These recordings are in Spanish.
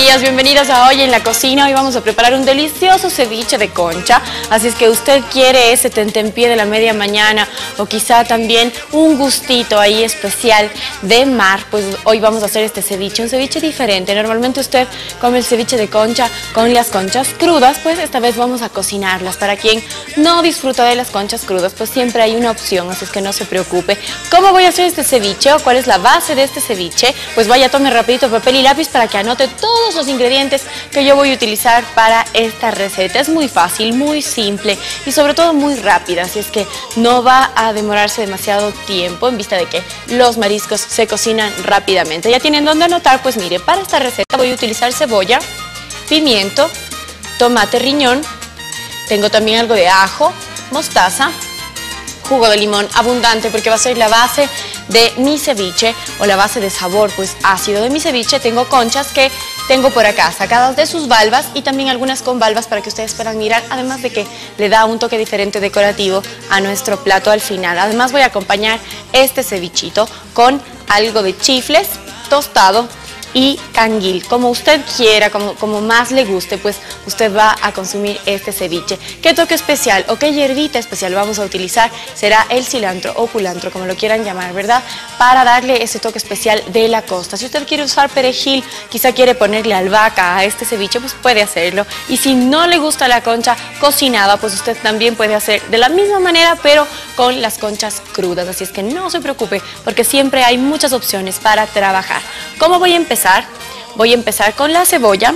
días, bienvenidos a Hoy en la Cocina. Hoy vamos a preparar un delicioso ceviche de concha. Así es que usted quiere ese tentempié de la media mañana o quizá también un gustito ahí especial de mar, pues hoy vamos a hacer este ceviche, un ceviche diferente. Normalmente usted come el ceviche de concha con las conchas crudas, pues esta vez vamos a cocinarlas. Para quien no disfruta de las conchas crudas, pues siempre hay una opción, así es que no se preocupe. ¿Cómo voy a hacer este ceviche o cuál es la base de este ceviche? Pues vaya, tome rapidito papel y lápiz para que anote todos los ingredientes que yo voy a utilizar para esta receta. Es muy fácil, muy simple y sobre todo muy rápida, así es que no va a demorarse demasiado tiempo en vista de que los mariscos se cocinan rápidamente. ¿Ya tienen dónde anotar? Pues mire, para esta receta voy a utilizar cebolla, pimiento, tomate riñón, tengo también algo de ajo, mostaza, jugo de limón abundante porque va a ser la base de mi ceviche o la base de sabor pues ácido de mi ceviche. Tengo conchas que tengo por acá sacadas de sus valvas y también algunas con valvas para que ustedes puedan mirar, además de que le da un toque diferente decorativo a nuestro plato al final. Además voy a acompañar este cevichito con algo de chifles tostado y canguil, como usted quiera, como más le guste, pues usted va a consumir este ceviche. ¿Qué toque especial o qué hierbita especial vamos a utilizar? Será el cilantro o culantro, como lo quieran llamar, ¿verdad? Para darle ese toque especial de la costa. Si usted quiere usar perejil, quizá quiere ponerle albahaca a este ceviche, pues puede hacerlo. Y si no le gusta la concha cocinada, pues usted también puede hacer de la misma manera, pero con las conchas crudas. Así es que no se preocupe, porque siempre hay muchas opciones para trabajar. ¿Cómo voy a empezar? Voy a empezar con la cebolla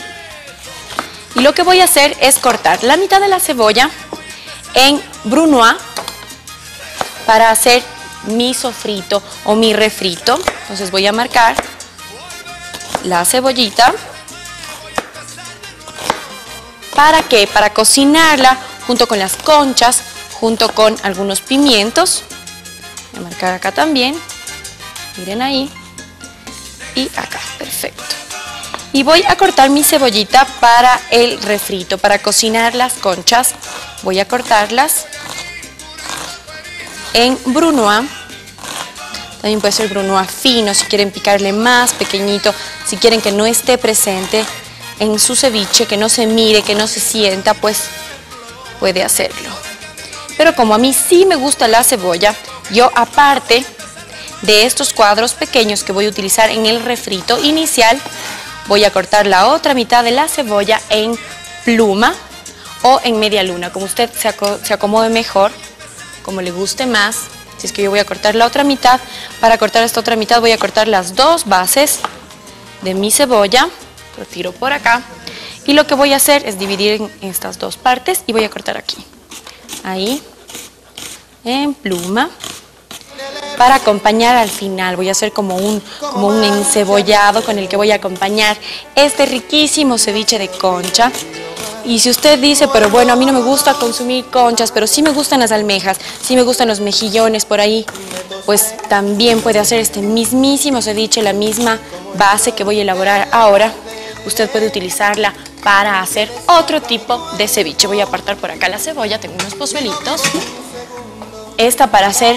y lo que voy a hacer es cortar la mitad de la cebolla en brunoise para hacer mi sofrito o mi refrito. Entonces voy a marcar la cebollita. ¿Para qué? Para cocinarla junto con las conchas, junto con algunos pimientos. Voy a marcar acá también, miren ahí. Y acá, perfecto. Y voy a cortar mi cebollita para el refrito, para cocinar las conchas. Voy a cortarlas en brunoise. También puede ser brunoise fino, si quieren picarle más pequeñito, si quieren que no esté presente en su ceviche, que no se mire, que no se sienta, pues puede hacerlo. Pero como a mí sí me gusta la cebolla, yo aparte de estos cuadros pequeños que voy a utilizar en el refrito inicial, voy a cortar la otra mitad de la cebolla en pluma o en media luna, como usted se acomode mejor, como le guste más. Si es que yo voy a cortar la otra mitad, para cortar esta otra mitad voy a cortar las dos bases de mi cebolla, lo tiro por acá, y lo que voy a hacer es dividir en estas dos partes y voy a cortar aquí, ahí, en pluma. Para acompañar al final, voy a hacer como un encebollado con el que voy a acompañar este riquísimo ceviche de concha. Y si usted dice, pero bueno, a mí no me gusta consumir conchas, pero sí me gustan las almejas, sí me gustan los mejillones por ahí, pues también puede hacer este mismísimo ceviche, la misma base que voy a elaborar ahora. Usted puede utilizarla para hacer otro tipo de ceviche. Voy a apartar por acá la cebolla, tengo unos pozuelitos. Esta para hacer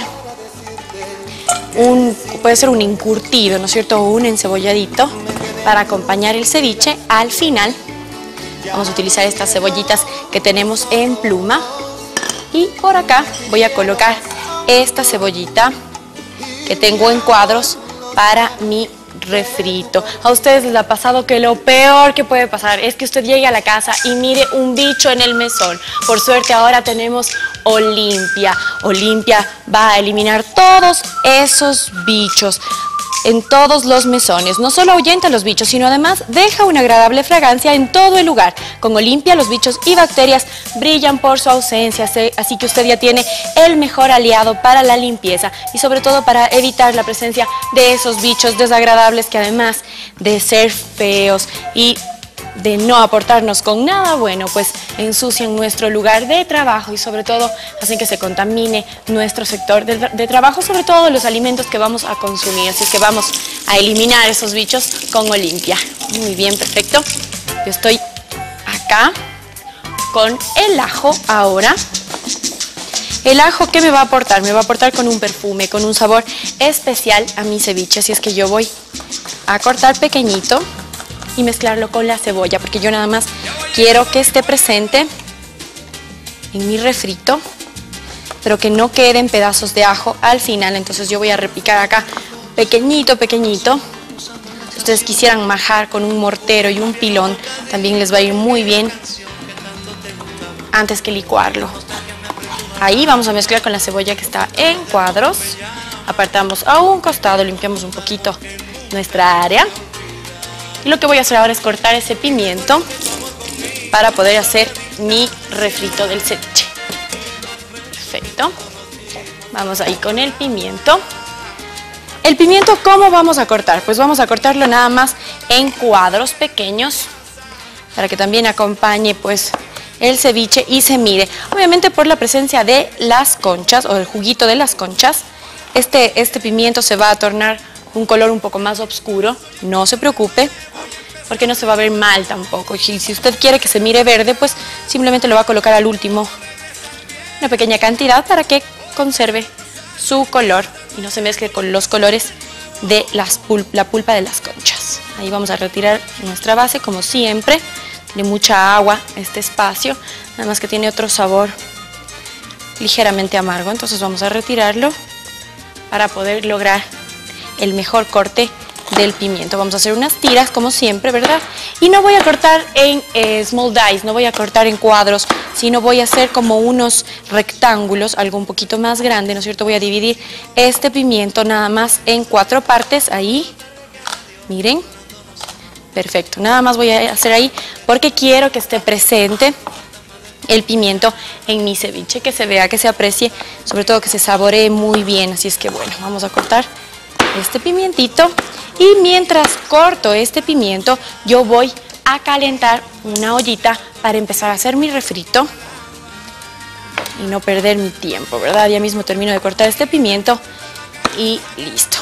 puede ser un encurtido, ¿no es cierto? O un encebolladito para acompañar el ceviche. Al final vamos a utilizar estas cebollitas que tenemos en pluma y por acá voy a colocar esta cebollita que tengo en cuadros para mi refrito. A ustedes les ha pasado que lo peor que puede pasar es que usted llegue a la casa y mire un bicho en el mesón. Por suerte ahora tenemos Olimpia. Olimpia va a eliminar todos esos bichos en todos los mesones. No solo ahuyenta los bichos, sino además deja una agradable fragancia en todo el lugar. Con Olimpia los bichos y bacterias brillan por su ausencia, así que usted ya tiene el mejor aliado para la limpieza y sobre todo para evitar la presencia de esos bichos desagradables que además de ser feos y de no aportarnos con nada bueno, pues ensucian nuestro lugar de trabajo y sobre todo hacen que se contamine nuestro sector de trabajo, sobre todo los alimentos que vamos a consumir. Así que vamos a eliminar esos bichos con Olimpia. Muy bien, perfecto. Yo estoy acá con el ajo ahora. El ajo, ¿qué me va a aportar? Me va a aportar con un perfume, con un sabor especial a mi ceviche. Así es que yo voy a cortar pequeñito y mezclarlo con la cebolla, porque yo nada más quiero que esté presente en mi refrito, pero que no queden pedazos de ajo al final. Entonces yo voy a repicar acá pequeñito, pequeñito. Si ustedes quisieran majar con un mortero y un pilón, también les va a ir muy bien antes que licuarlo. Ahí vamos a mezclar con la cebolla que está en cuadros. Apartamos a un costado, limpiamos un poquito nuestra área. Y lo que voy a hacer ahora es cortar ese pimiento para poder hacer mi refrito del ceviche. Perfecto. Vamos ahí con el pimiento. El pimiento, ¿cómo vamos a cortar? Pues vamos a cortarlo nada más en cuadros pequeños para que también acompañe pues el ceviche y se mire. Obviamente por la presencia de las conchas o el juguito de las conchas, este pimiento se va a tornar un color un poco más oscuro. No se preocupe, porque no se va a ver mal tampoco. Y si usted quiere que se mire verde, pues simplemente lo va a colocar al último una pequeña cantidad para que conserve su color y no se mezcle con los colores de la pulpa de las conchas. Ahí vamos a retirar nuestra base como siempre. Tiene mucha agua este espacio, nada más que tiene otro sabor ligeramente amargo. Entonces vamos a retirarlo para poder lograr el mejor corte del pimiento. Vamos a hacer unas tiras como siempre, ¿verdad? Y no voy a cortar en small dice, no voy a cortar en cuadros, sino voy a hacer como unos rectángulos, algo un poquito más grande, ¿no es cierto? Voy a dividir este pimiento nada más en 4 partes, ahí, miren, perfecto. Nada más voy a hacer ahí porque quiero que esté presente el pimiento en mi ceviche, que se vea, que se aprecie, sobre todo que se saboree muy bien. Así es que bueno, vamos a cortar este pimientito y mientras corto este pimiento yo voy a calentar una ollita para empezar a hacer mi refrito y no perder mi tiempo, ¿verdad? Ya mismo termino de cortar este pimiento y listo.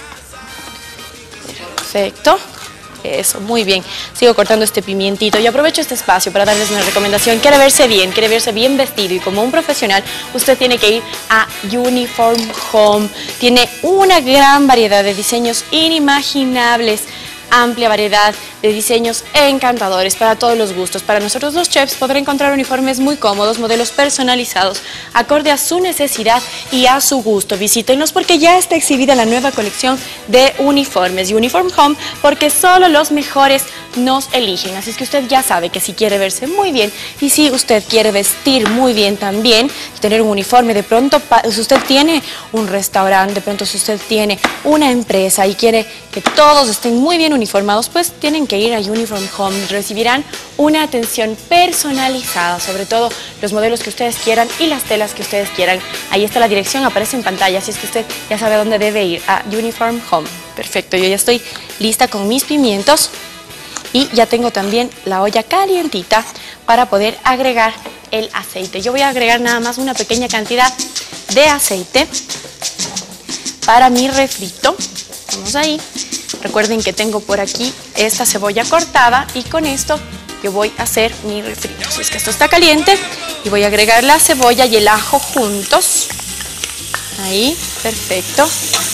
Perfecto. Eso, muy bien. Sigo cortando este pimientito y aprovecho este espacio para darles una recomendación. Quiere verse bien vestido y como un profesional, usted tiene que ir a Uniform Home. Tiene una gran variedad de diseños inimaginables, amplia variedad de diseños encantadores para todos los gustos. Para nosotros los chefs podrá encontrar uniformes muy cómodos, modelos personalizados, acorde a su necesidad y a su gusto. Visítenlos porque ya está exhibida la nueva colección de uniformes. Uniform Home, porque solo los mejores nos eligen. Así es que usted ya sabe que si quiere verse muy bien y si usted quiere vestir muy bien también, tener un uniforme, de pronto si usted tiene un restaurante, de pronto si usted tiene una empresa y quiere que todos estén muy bien uniformados, pues tienen que ir a Uniform Home. Recibirán una atención personalizada, sobre todo los modelos que ustedes quieran y las telas que ustedes quieran. Ahí está la dirección, aparece en pantalla, así es que usted ya sabe a dónde debe ir, a Uniform Home. Perfecto, yo ya estoy lista con mis pimientos y ya tengo también la olla calientita para poder agregar el aceite. Yo voy a agregar nada más una pequeña cantidad de aceite para mi refrito. Vamos ahí. Recuerden que tengo por aquí esta cebolla cortada y con esto yo voy a hacer mi refrito. Así es que esto está caliente y voy a agregar la cebolla y el ajo juntos. Ahí, perfecto.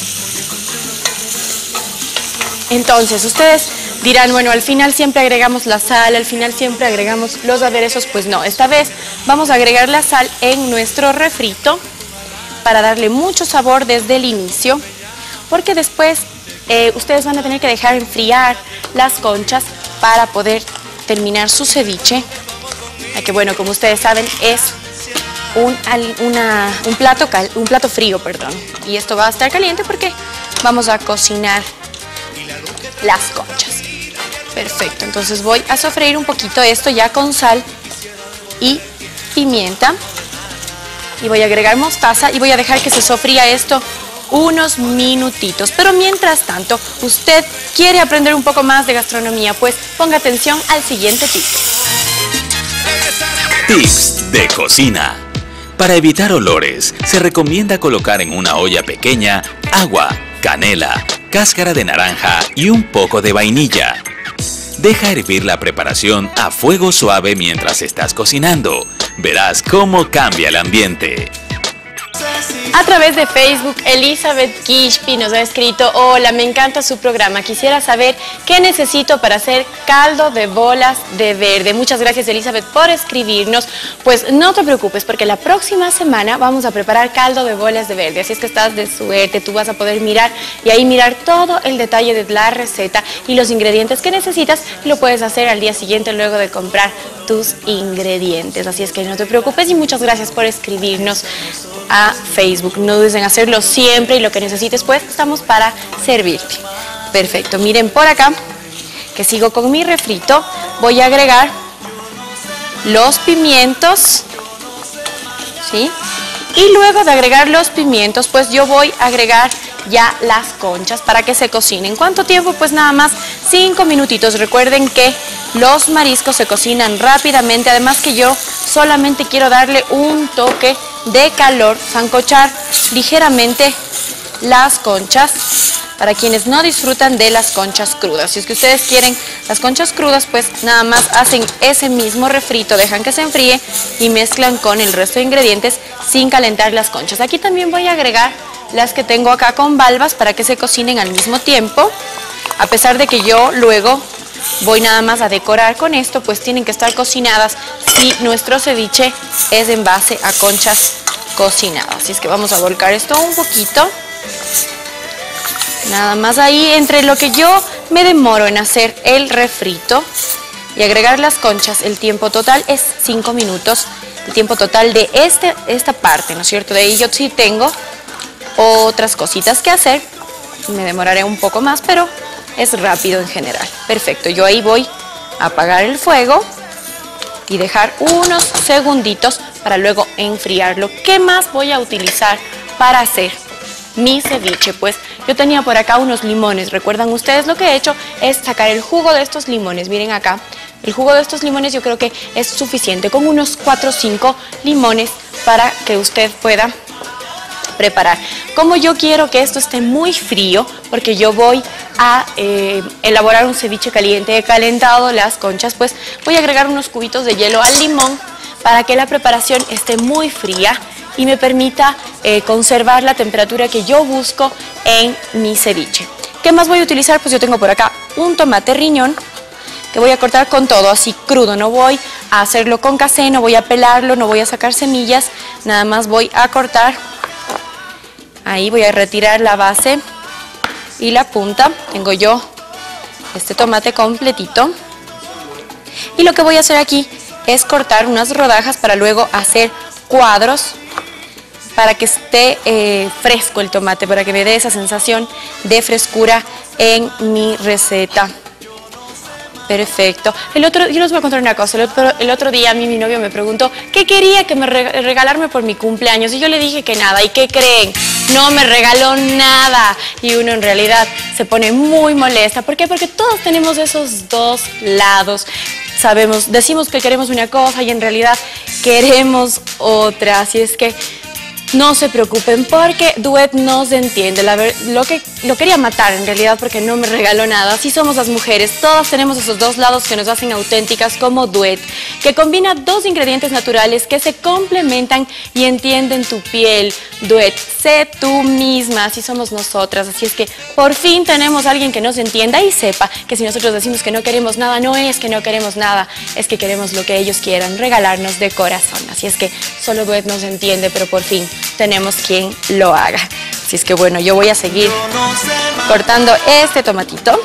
Entonces, ustedes dirán, bueno, al final siempre agregamos la sal, al final siempre agregamos los aderezos. Pues no, esta vez vamos a agregar la sal en nuestro refrito para darle mucho sabor desde el inicio, porque después ustedes van a tener que dejar enfriar las conchas para poder terminar su ceviche, que bueno, como ustedes saben, es un plato frío, perdón. Y esto va a estar caliente porque vamos a cocinar las conchas. Perfecto, entonces voy a sofreír un poquito esto ya con sal y pimienta. Y voy a agregar mostaza y voy a dejar que se sofría esto unos minutitos. Pero mientras tanto, usted quiere aprender un poco más de gastronomía, pues ponga atención al siguiente tip. Tips de cocina. Para evitar olores, se recomienda colocar en una olla pequeña agua, canela, cáscara de naranja y un poco de vainilla. Deja hervir la preparación a fuego suave mientras estás cocinando. Verás cómo cambia el ambiente. A través de Facebook, Elizabeth Kishpi nos ha escrito: hola, me encanta su programa. Quisiera saber qué necesito para hacer caldo de bolas de verde. Muchas gracias, Elizabeth, por escribirnos. Pues no te preocupes, porque la próxima semana vamos a preparar caldo de bolas de verde. Así es que estás de suerte, tú vas a poder mirar y ahí mirar todo el detalle de la receta y los ingredientes que necesitas. Y lo puedes hacer al día siguiente luego de comprar tus ingredientes. Así es que no te preocupes y muchas gracias por escribirnos a Facebook. No dudes en hacerlo siempre y lo que necesites, pues estamos para servirte. Perfecto, miren por acá que sigo con mi refrito. Voy a agregar los pimientos, ¿sí? Y luego de agregar los pimientos, pues yo voy a agregar ya las conchas para que se cocinen. ¿Cuánto tiempo? Pues nada más 5 minutitos. Recuerden que los mariscos se cocinan rápidamente, además que yo solamente quiero darle un toque de calor, sancochar ligeramente las conchas para quienes no disfrutan de las conchas crudas. Si es que ustedes quieren las conchas crudas, pues nada más hacen ese mismo refrito, dejan que se enfríe y mezclan con el resto de ingredientes sin calentar las conchas. Aquí también voy a agregar las que tengo acá con valvas para que se cocinen al mismo tiempo. A pesar de que yo luego voy nada más a decorar con esto, pues tienen que estar cocinadas si nuestro ceviche es en base a conchas cocinadas. Así es que vamos a volcar esto un poquito. Nada más ahí, entre lo que yo me demoro en hacer el refrito y agregar las conchas, el tiempo total es 5 minutos. El tiempo total de esta parte, ¿no es cierto? De ahí yo sí tengo otras cositas que hacer. Me demoraré un poco más, pero es rápido en general. Perfecto, yo ahí voy a apagar el fuego y dejar unos segunditos para luego enfriarlo. ¿Qué más voy a utilizar para hacer mi ceviche? Pues yo tenía por acá unos limones. ¿Recuerdan ustedes? Lo que he hecho es sacar el jugo de estos limones. Miren acá, el jugo de estos limones yo creo que es suficiente, con unos 4 o 5 limones para que usted pueda preparar. Como yo quiero que esto esté muy frío, porque yo voy a elaborar un ceviche caliente, he calentado las conchas, pues voy a agregar unos cubitos de hielo al limón para que la preparación esté muy fría y me permita conservar la temperatura que yo busco en mi ceviche. ¿Qué más voy a utilizar? Pues yo tengo por acá un tomate riñón que voy a cortar con todo, así crudo. No voy a hacerlo con casé, no voy a pelarlo, no voy a sacar semillas, nada más voy a cortar. Ahí voy a retirar la base y la punta. Tengo yo este tomate completito. Y lo que voy a hacer aquí es cortar unas rodajas para luego hacer cuadros para que esté fresco el tomate, para que me dé esa sensación de frescura en mi receta. Perfecto. Yo les voy a contar una cosa. El otro día a mí mi novio me preguntó qué quería que me regalarme por mi cumpleaños y yo le dije que nada. ¿Y qué creen? No me regaló nada. Y uno en realidad se pone muy molesta. ¿Por qué? Porque todos tenemos esos dos lados. Decimos que queremos una cosa y en realidad queremos otra. Así es que no se preocupen porque Duet nos entiende. Lo quería matar en realidad porque no me regaló nada. Así somos las mujeres. Todas tenemos esos dos lados que nos hacen auténticas, como Duet, que combina 2 ingredientes naturales que se complementan y entienden tu piel. Duet, sé tú misma. Así somos nosotras. Así es que por fin tenemos a alguien que nos entienda y sepa que si nosotros decimos que no queremos nada, no es que no queremos nada, es que queremos lo que ellos quieran, regalarnos de corazón. Así es que solo Duet nos entiende, pero por fin tenemos quien lo haga. Así es que bueno, yo voy a seguir cortando este tomatito.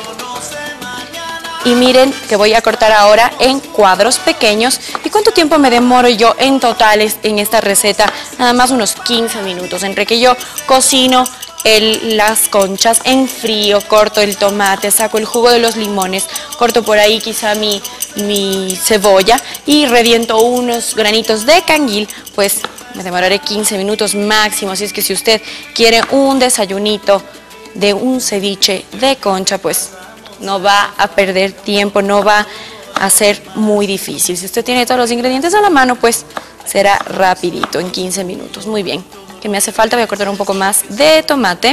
Y miren que voy a cortar ahora en cuadros pequeños. ¿Y cuánto tiempo me demoro yo en total en esta receta? Nada más unos 15 minutos. Entre que yo cocino las conchas en frío, corto el tomate, saco el jugo de los limones, corto por ahí quizá mi cebolla y reviento unos granitos de canguil, pues me demoraré 15 minutos máximo. Así es que si usted quiere un desayunito de un ceviche de concha, pues no va a perder tiempo, no va a ser muy difícil. Si usted tiene todos los ingredientes a la mano, pues será rapidito, en 15 minutos. Muy bien. ¿Qué me hace falta? Voy a cortar un poco más de tomate.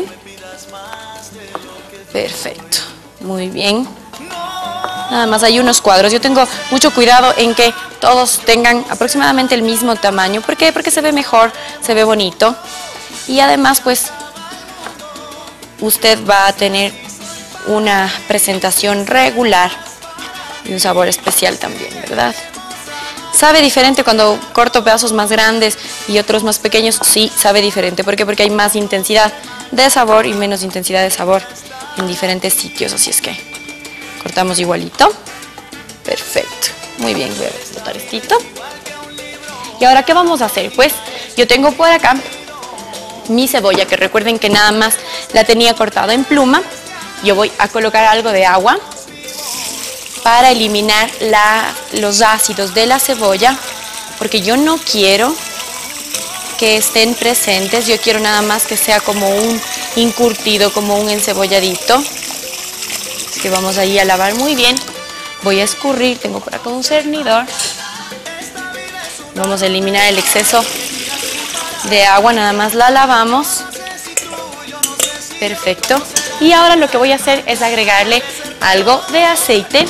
Perfecto. Muy bien. Nada más hay unos cuadros. Yo tengo mucho cuidado en que todos tengan aproximadamente el mismo tamaño. ¿Por qué? Porque se ve mejor, se ve bonito. Y además pues usted va a tener una presentación regular y un sabor especial también, ¿verdad? ¿Sabe diferente cuando corto pedazos más grandes y otros más pequeños? Sí, sabe diferente. ¿Por qué? Porque hay más intensidad de sabor y menos intensidad de sabor en diferentes sitios. Así es que cortamos igualito. Perfecto. Muy bien, voy a explotar esto. ¿Y ahora qué vamos a hacer? Pues yo tengo por acá mi cebolla, que recuerden que nada más la tenía cortada en pluma. Yo voy a colocar algo de agua para eliminar los ácidos de la cebolla, porque yo no quiero que estén presentes, yo quiero nada más que sea como un encurtido, como un encebolladito. Así que vamos ahí a lavar muy bien. Voy a escurrir, tengo por acá un cernidor. Vamos a eliminar el exceso de agua, nada más la lavamos. Perfecto. Y ahora lo que voy a hacer es agregarle algo de aceite.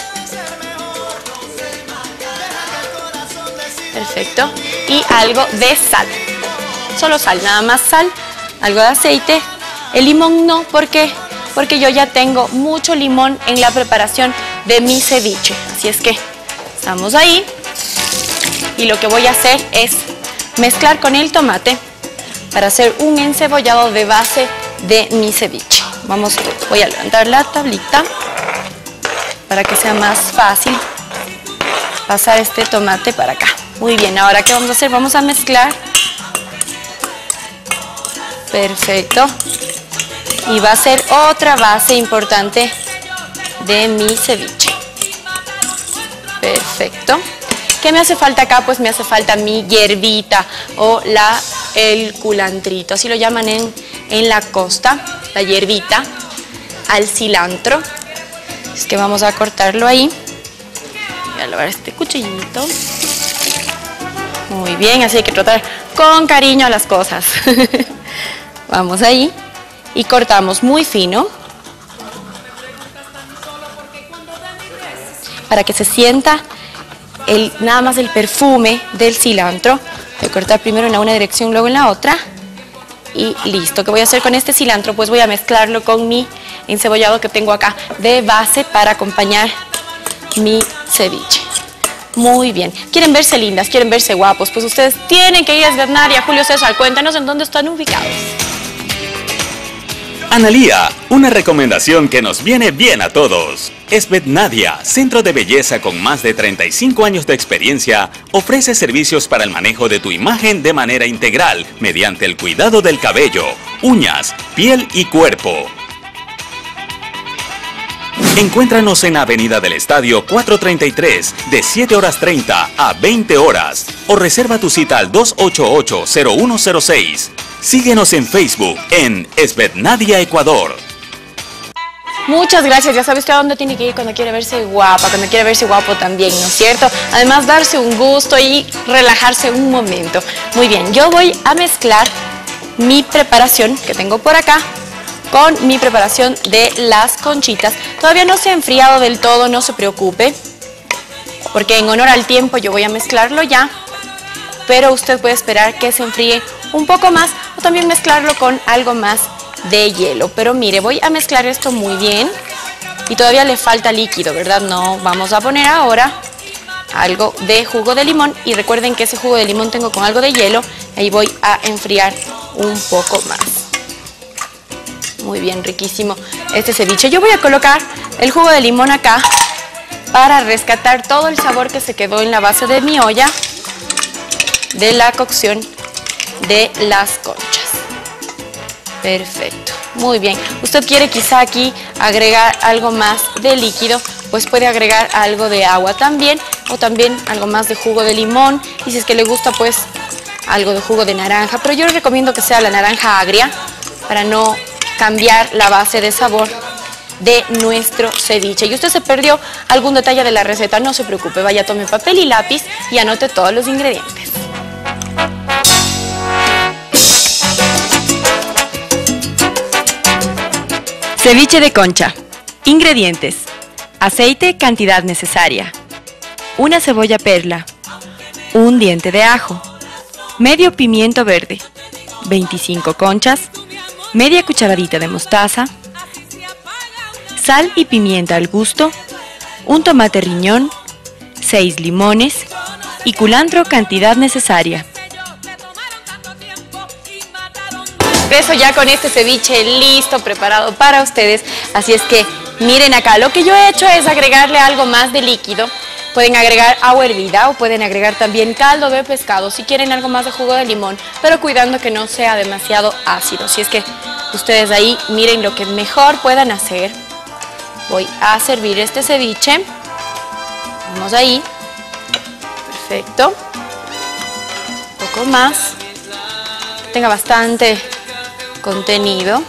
Perfecto. Y algo de sal. Solo sal, nada más sal, algo de aceite. El limón no, ¿por qué? Porque yo ya tengo mucho limón en la preparación de mi ceviche. Así es que estamos ahí. Y lo que voy a hacer es mezclar con el tomate para hacer un encebollado de base de mi ceviche. Voy a levantar la tablita para que sea más fácil pasar este tomate para acá. Muy bien, ahora ¿qué vamos a hacer? Vamos a mezclar. Perfecto. Y va a ser otra base importante de mi ceviche. Perfecto. ¿Qué me hace falta acá? Pues me hace falta mi hierbita o el culantrito, así lo llaman en la costa, la hierbita, al cilantro. Es que vamos a cortarlo ahí. Voy a lavar este cuchillito. Muy bien, así hay que tratar con cariño a las cosas. Vamos ahí y cortamos muy fino para que se sienta nada más el perfume del cilantro. Voy a cortar primero en una dirección, luego en la otra. Y listo. ¿Qué voy a hacer con este cilantro? Pues voy a mezclarlo con mi encebollado que tengo acá de base para acompañar mi ceviche. Muy bien. ¿Quieren verse lindas? ¿Quieren verse guapos? Pues ustedes tienen que ir a Esbet Nadia. Julio César, cuéntanos en dónde están ubicados. Analía, una recomendación que nos viene bien a todos. Esbet Nadia, centro de belleza con más de 35 años de experiencia, ofrece servicios para el manejo de tu imagen de manera integral mediante el cuidado del cabello, uñas, piel y cuerpo. Encuéntranos en Avenida del Estadio 433 de 7 horas 30 a 20 horas o reserva tu cita al 288-0106. Síguenos en Facebook en Esbet Nadia Ecuador. Muchas gracias, ya sabe usted a dónde tiene que ir cuando quiere verse guapa, cuando quiere verse guapo también, ¿no es cierto? Además darse un gusto y relajarse un momento. Muy bien, yo voy a mezclar mi preparación que tengo por acá con mi preparación de las conchitas. Todavía no se ha enfriado del todo, no se preocupe, porque en honor al tiempo yo voy a mezclarlo ya, pero usted puede esperar que se enfríe un poco más o también mezclarlo con algo más de hielo. Pero mire, voy a mezclar esto muy bien y todavía le falta líquido, ¿verdad? No, vamos a poner ahora algo de jugo de limón y recuerden que ese jugo de limón tengo con algo de hielo, ahí voy a enfriar un poco más. Muy bien, riquísimo este ceviche. Yo voy a colocar el jugo de limón acá para rescatar todo el sabor que se quedó en la base de mi olla de la cocción de las conchas. Perfecto, muy bien. Usted quiere quizá aquí agregar algo más de líquido, pues puede agregar algo de agua también o también algo más de jugo de limón y si es que le gusta pues algo de jugo de naranja, pero yo les recomiendo que sea la naranja agria para no cambiar la base de sabor de nuestro ceviche. Y usted se perdió algún detalle de la receta, no se preocupe, vaya, tome papel y lápiz y anote todos los ingredientes. Ceviche de concha. Ingredientes: aceite, cantidad necesaria, una cebolla perla, un diente de ajo, medio pimiento verde, 25 conchas, media cucharadita de mostaza, sal y pimienta al gusto, un tomate riñón, 6 limones y culantro cantidad necesaria. Eso ya con este ceviche listo, preparado para ustedes. Así es que miren acá, lo que yo he hecho es agregarle algo más de líquido. Pueden agregar agua hervida o pueden agregar también caldo de pescado si quieren algo más de jugo de limón, pero cuidando que no sea demasiado ácido. Si es que ustedes ahí miren lo que mejor puedan hacer. Voy a servir este ceviche. Vamos ahí. Perfecto. Un poco más. Tenga bastante contenido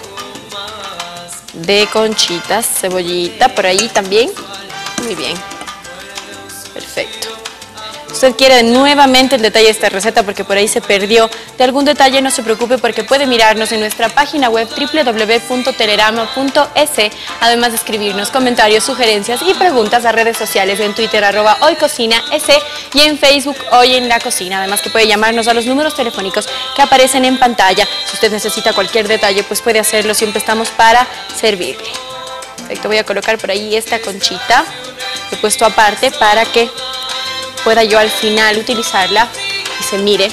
de conchitas, cebollita por ahí también. Muy bien. Perfecto. Usted quiere nuevamente el detalle de esta receta porque por ahí se perdió de algún detalle, no se preocupe porque puede mirarnos en nuestra página web www.telerama.es, además de escribirnos comentarios, sugerencias y preguntas a redes sociales en Twitter @hoycocinaes y en Facebook Hoy en la Cocina, además que puede llamarnos a los números telefónicos que aparecen en pantalla. Si usted necesita cualquier detalle pues puede hacerlo, siempre estamos para servirle. Perfecto, voy a colocar por ahí esta conchita, he puesto aparte para que pueda yo al final utilizarla y se mire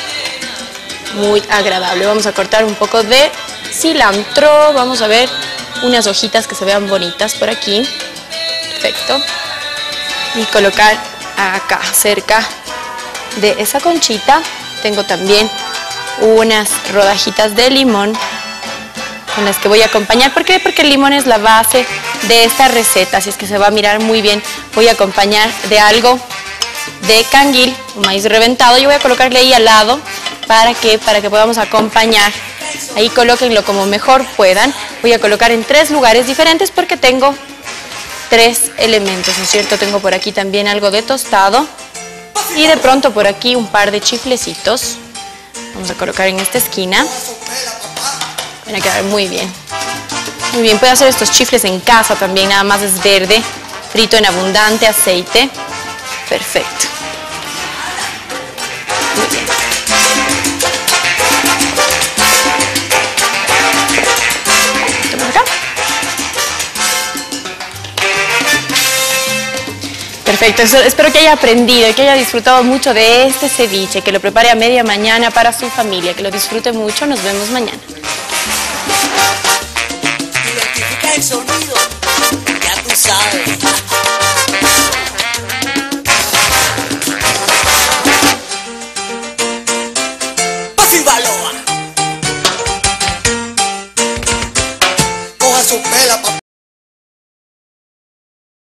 muy agradable. Vamos a cortar un poco de cilantro, vamos a ver unas hojitas que se vean bonitas por aquí. Perfecto. Y colocar acá cerca de esa conchita tengo también unas rodajitas de limón con las que voy a acompañar. ¿Por qué? Porque el limón es la base de esta receta, así es que se va a mirar muy bien. Voy a acompañar de algo de canguil, un maíz reventado. Yo voy a colocarle ahí al lado para que podamos acompañar. Ahí colóquenlo como mejor puedan. Voy a colocar en 3 lugares diferentes porque tengo 3 elementos, ¿no es cierto? Tengo por aquí también algo de tostado y de pronto por aquí un par de chiflecitos. Vamos a colocar en esta esquina. Van a quedar muy bien. Muy bien, puede hacer estos chifles en casa también, nada más es verde, frito en abundante aceite. Perfecto. Muy bien. Toma acá. Perfecto, espero que haya aprendido y que haya disfrutado mucho de este ceviche, que lo prepare a media mañana para su familia, que lo disfrute mucho. Nos vemos mañana. Identifica el sonido, ya tú sabes. Baloa. Coja su pela, papá.